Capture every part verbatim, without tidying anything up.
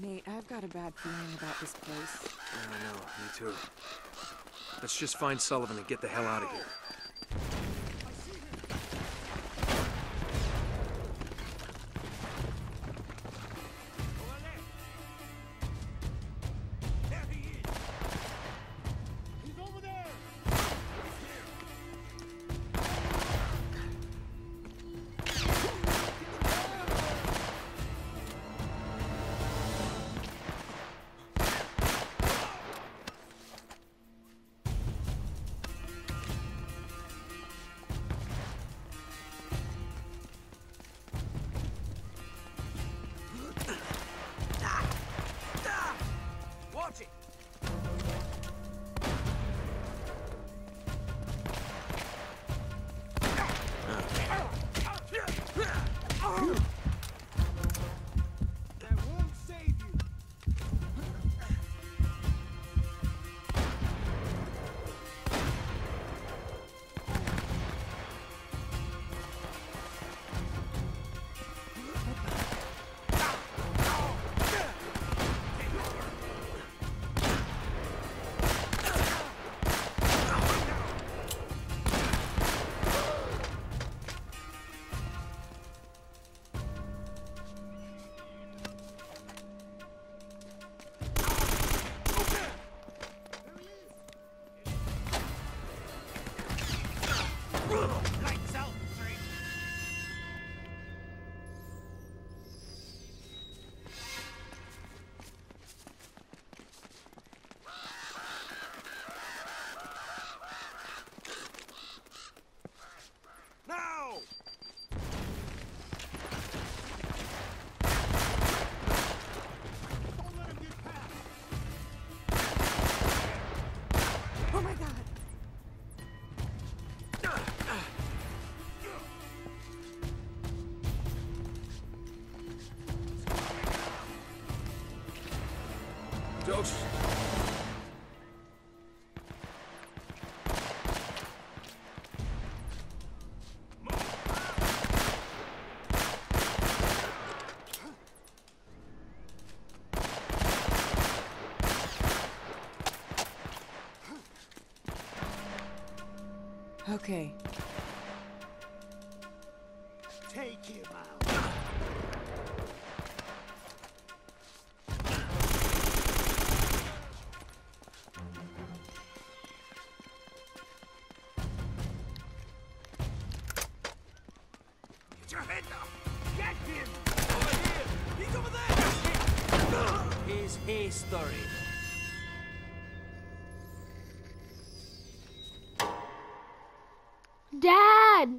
Nate, I've got a bad feeling about this place. I know, me too. Let's just find Sullivan and get the hell out of here. Dose. Okay. Take him out. Get your head up! Get him! Over here! He's over there! His history. Dad!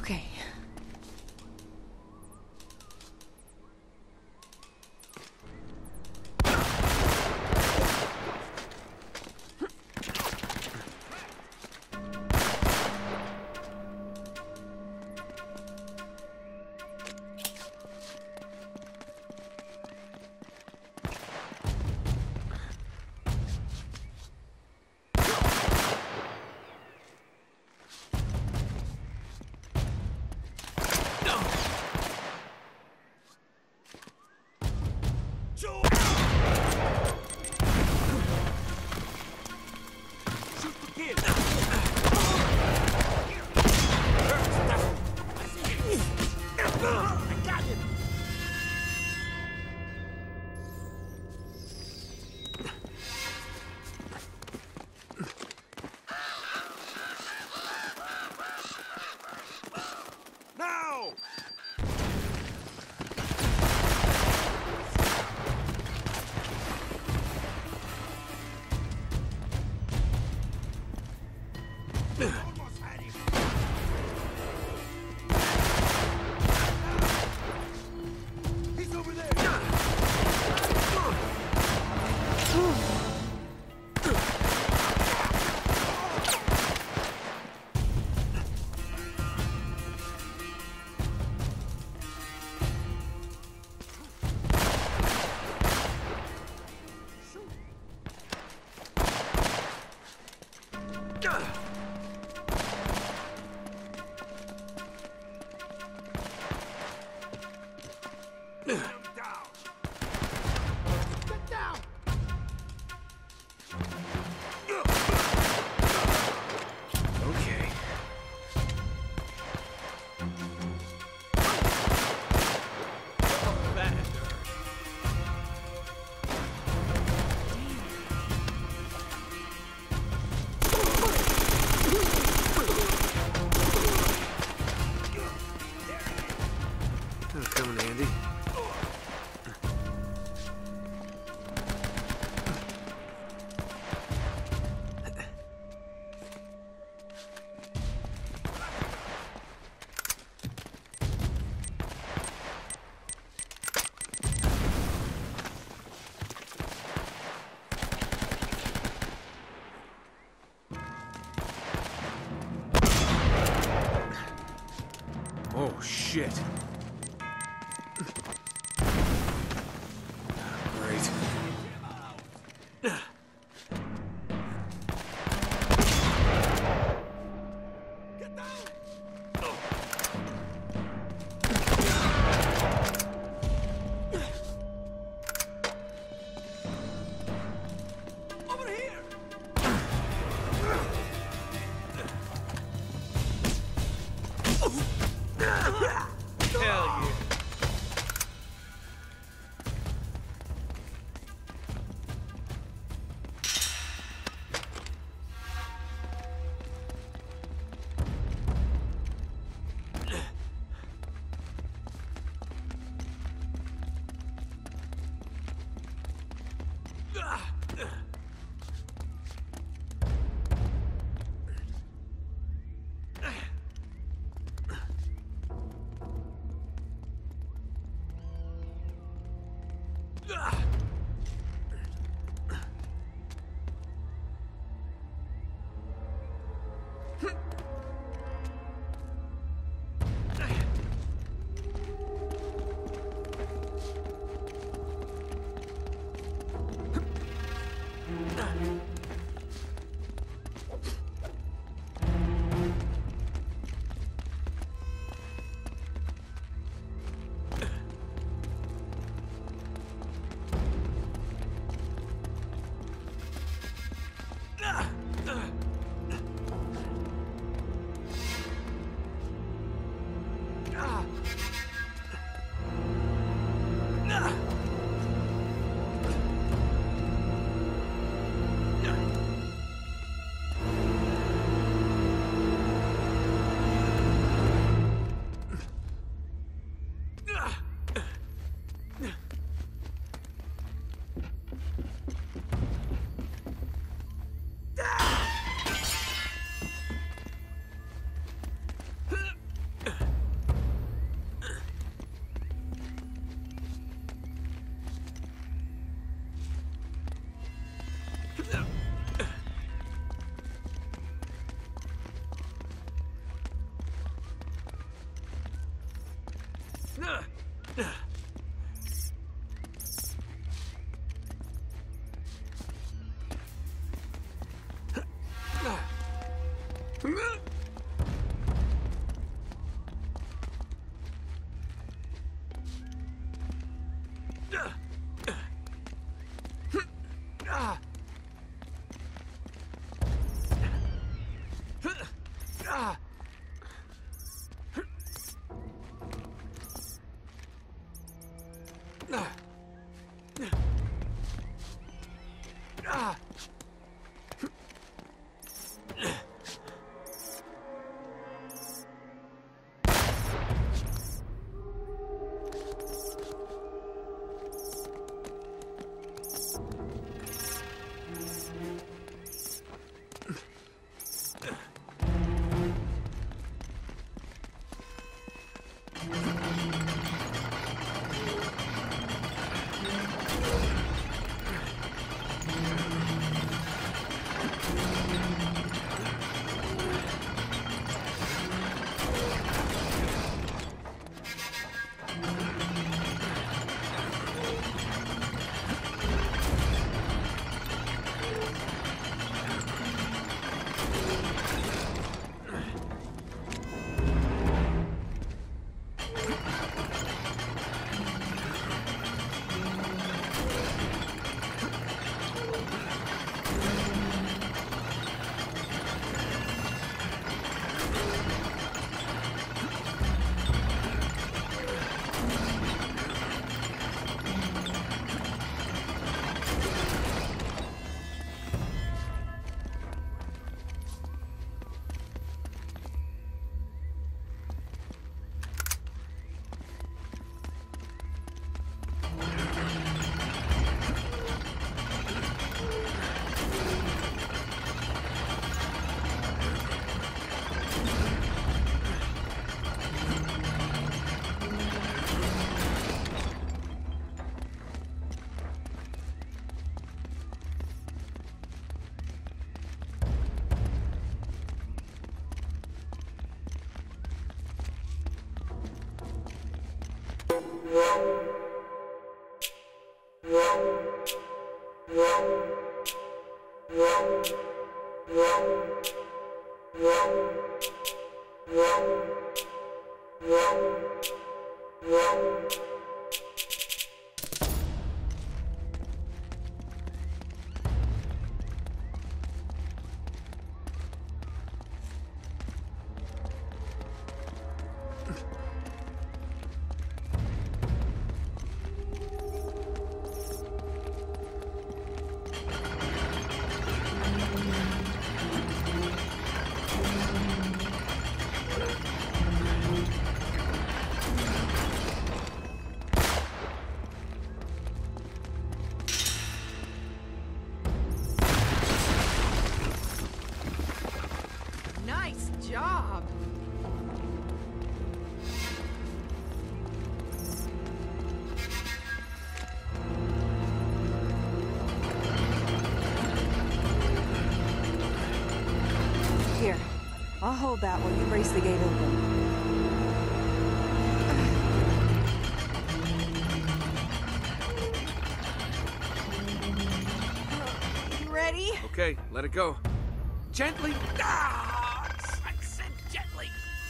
Okay. Oh, shit. Great. Nice job. Here, I'll hold that while you brace the gate open. You ready? Okay, let it go. Gently. Ah! I said gently.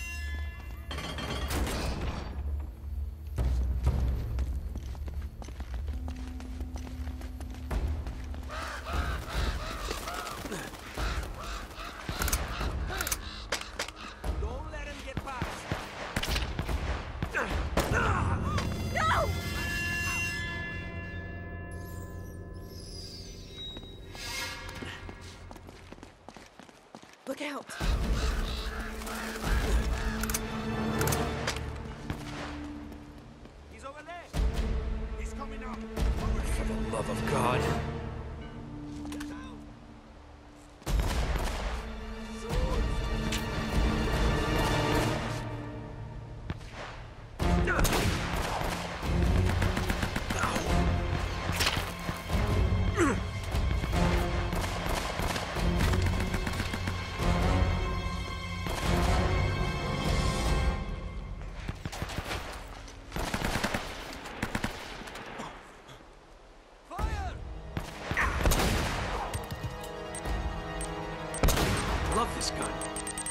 Don't let him get past. No! Look out! He's over there. He's coming up. For the love of God. Fire! I love this gun.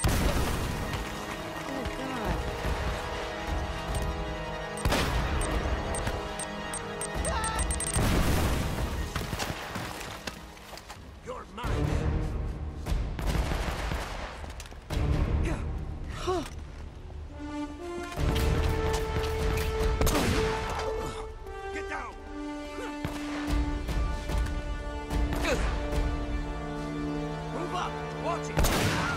Get down! Move up! Watch it!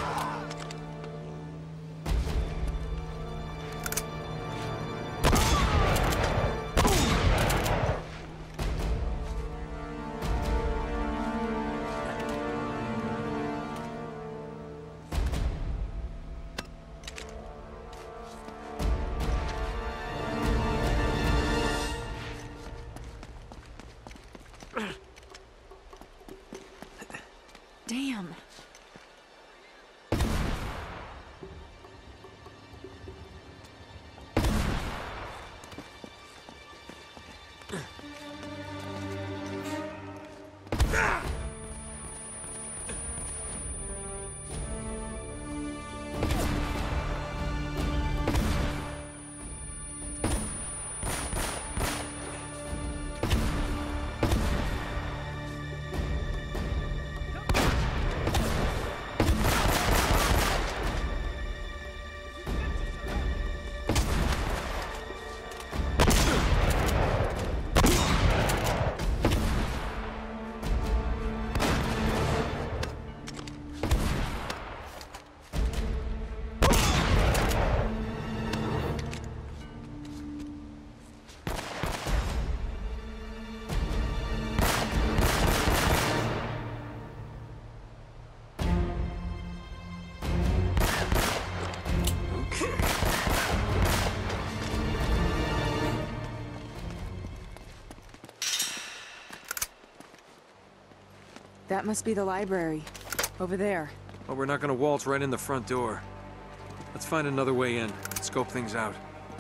Damn. That must be the library. Over there. Well, we're not gonna waltz right in the front door. Let's find another way in. Scope things out.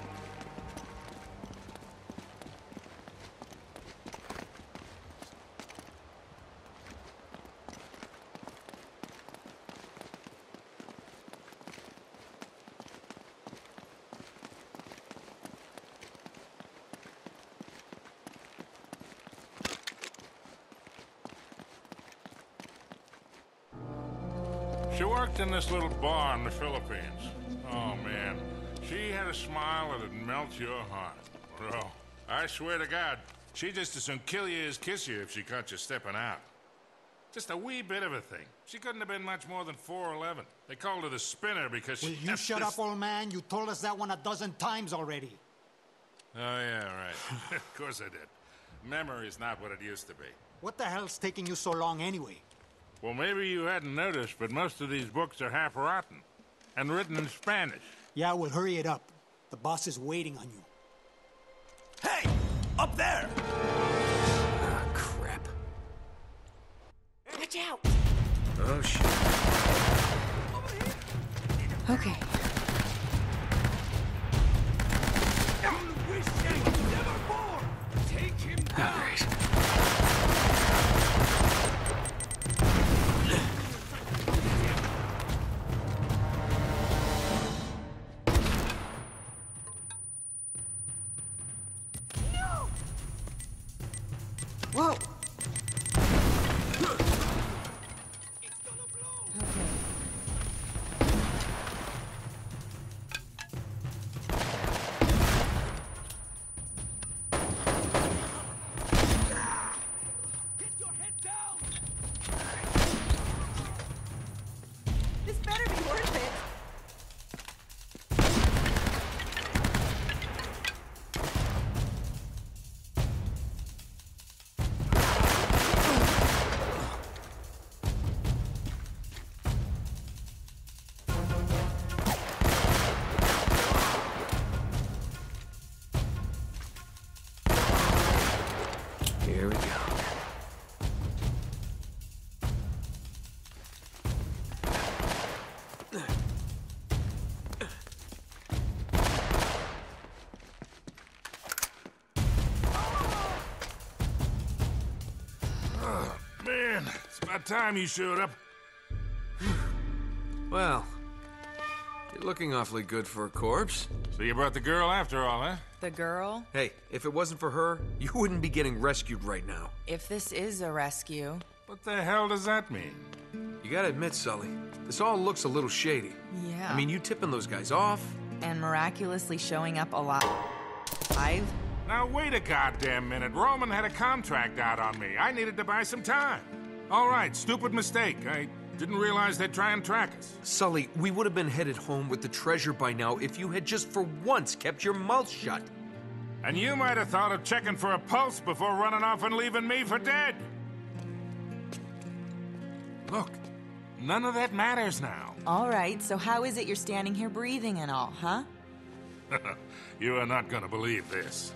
She worked in this little bar in the Philippines. Oh, man. She had a smile that'd melt your heart. Bro, I swear to God, she'd just as soon kill you as kiss you if she caught you stepping out. Just a wee bit of a thing. She couldn't have been much more than four eleven. They called her the spinner because Will she... you shut this... up, old man? You told us that one a dozen times already. Oh, yeah, right. Of course I did. Memory's not what it used to be. What the hell's taking you so long anyway? Well, maybe you hadn't noticed, but most of these books are half rotten. And written in Spanish. Yeah, well, hurry it up. The boss is waiting on you. Hey! Up there! Ah, crap. Watch out! Oh, shit. Okay. Wishing never more! Take him down! All right. Whoa! Get your head down! This better be worth it. Here we go. Man, it's about time you showed up. Well, you're looking awfully good for a corpse. So you brought the girl after all, huh? The girl? Hey, if it wasn't for her, you wouldn't be getting rescued right now. If this is a rescue, What the hell does that mean? You gotta admit, Sully, this all looks a little shady. Yeah. I mean, you tipping those guys off? And miraculously showing up alive. Five? Now, wait a goddamn minute. Roman had a contract out on me. I needed to buy some time. All right, stupid mistake. I didn't realize they'd try and track us. Sully, we would have been headed home with the treasure by now if you had just for once kept your mouth shut. And you might have thought of checking for a pulse before running off and leaving me for dead. Look, none of that matters now. All right, so how is it you're standing here breathing and all, huh? You are not gonna believe this.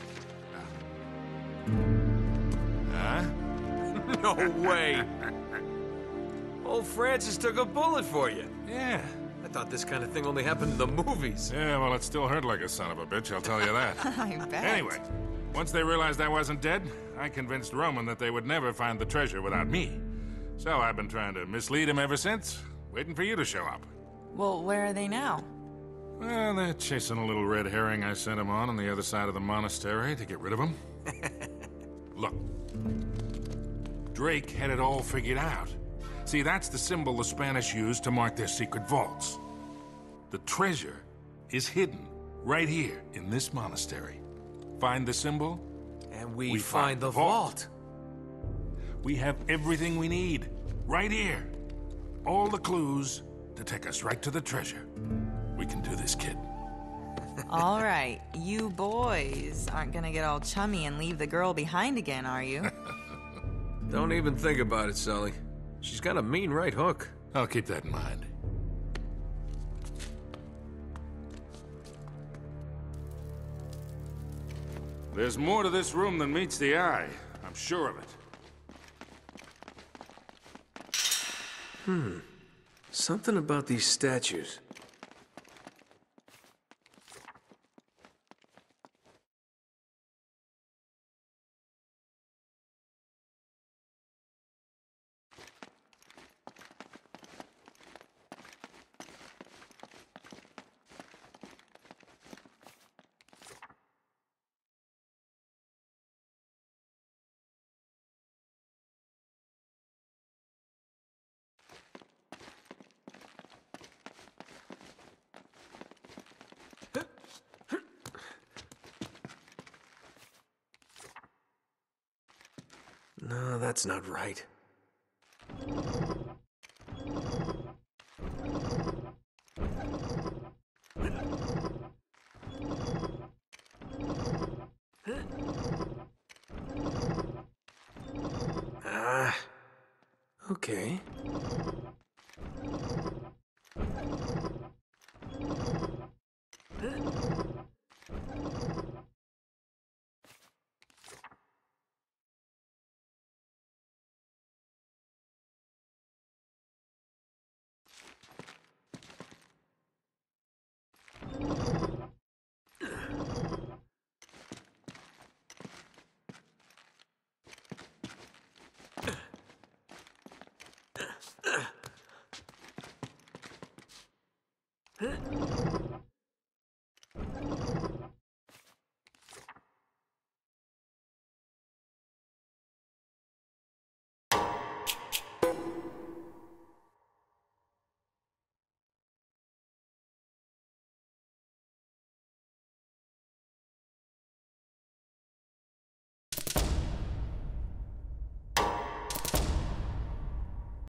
Huh? No way. Old Francis took a bullet for you. Yeah. I thought this kind of thing only happened in the movies. Yeah, well, it still hurt like a son of a bitch, I'll tell you that. I bet. Anyway, once they realized I wasn't dead, I convinced Roman that they would never find the treasure without me. So I've been trying to mislead him ever since, waiting for you to show up. Well, where are they now? Well, they're chasing a little red herring I sent him on on the other side of the monastery to get rid of him. Look, Drake had it all figured out. See, that's the symbol the Spanish used to mark their secret vaults. The treasure is hidden right here in this monastery. Find the symbol, And we, We find, find the the vault. vault. We have everything we need, right here. All the clues to take us right to the treasure. We can do this, kid. All right, you boys aren't gonna get all chummy and leave the girl behind again, are you? Don't even think about it, Sully. She's got a mean right hook. I'll keep that in mind. There's more to this room than meets the eye. I'm sure of it. Something about these statues. No, that's not right. Ah, okay. Huh?